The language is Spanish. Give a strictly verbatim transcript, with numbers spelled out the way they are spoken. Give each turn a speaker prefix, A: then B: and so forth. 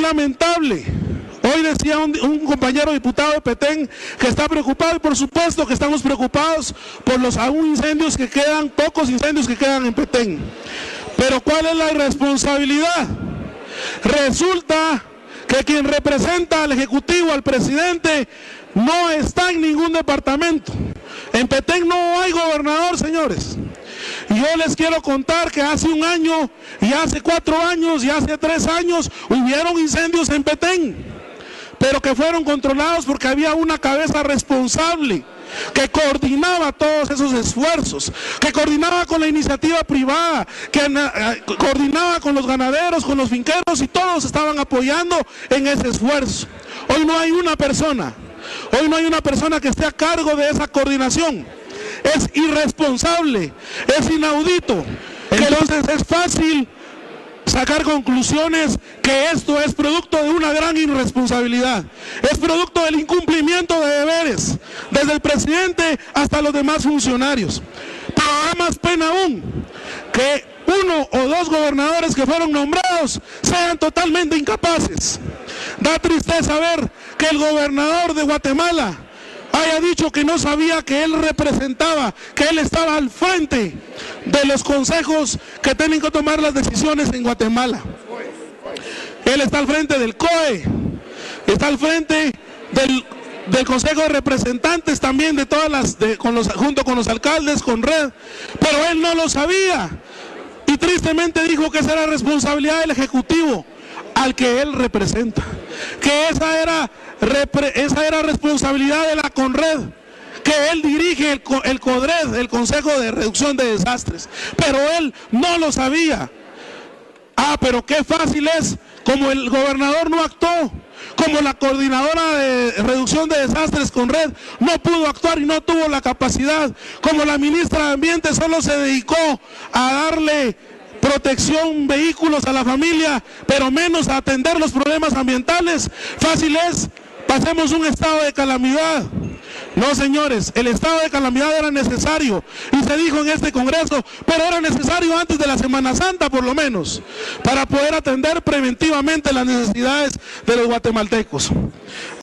A: lamentable. Hoy decía un, un compañero diputado de Petén que está preocupado, y por supuesto que estamos preocupados por los aún incendios que quedan, pocos incendios que quedan en Petén. Pero ¿cuál es la irresponsabilidad? Resulta que quien representa al Ejecutivo, al presidente, no está en ningún departamento. En Petén no hay gobernador, señores. Y yo les quiero contar que hace un año, y hace cuatro años, y hace tres años, hubieron incendios en Petén, pero que fueron controlados porque había una cabeza responsable que coordinaba todos esos esfuerzos, que coordinaba con la iniciativa privada, que eh, coordinaba con los ganaderos, con los finqueros, y todos estaban apoyando en ese esfuerzo. Hoy no hay una persona, hoy no hay una persona que esté a cargo de esa coordinación. Es irresponsable, es inaudito. Entonces es fácil sacar conclusiones que esto es producto de una gran irresponsabilidad, es producto del incumplimiento de deberes, desde el presidente hasta los demás funcionarios. Pero da más pena aún que uno o dos gobernadores que fueron nombrados sean totalmente incapaces. Da tristeza ver que el gobernador de Guatemala haya dicho que no sabía que él representaba, que él estaba al frente de los consejos que tienen que tomar las decisiones en Guatemala. Él está al frente del C O E, está al frente del, del Consejo de Representantes también, de todas las, de, con los, junto con los alcaldes, con Red, pero él no lo sabía. Y tristemente dijo que esa era responsabilidad del Ejecutivo, al que él representa, que esa era, esa era responsabilidad de la CONRED, que él dirige el, el CODRED, el Consejo de Reducción de Desastres, pero él no lo sabía. Ah, pero qué fácil es, como el gobernador no actuó, como la coordinadora de reducción de desastres CONRED no pudo actuar y no tuvo la capacidad, como la ministra de Ambiente solo se dedicó a darle protección, vehículos a la familia, pero menos a atender los problemas ambientales. Fácil es, pasemos un estado de calamidad. No, señores, el estado de calamidad era necesario, y se dijo en este Congreso, pero era necesario antes de la Semana Santa, por lo menos, para poder atender preventivamente las necesidades de los guatemaltecos.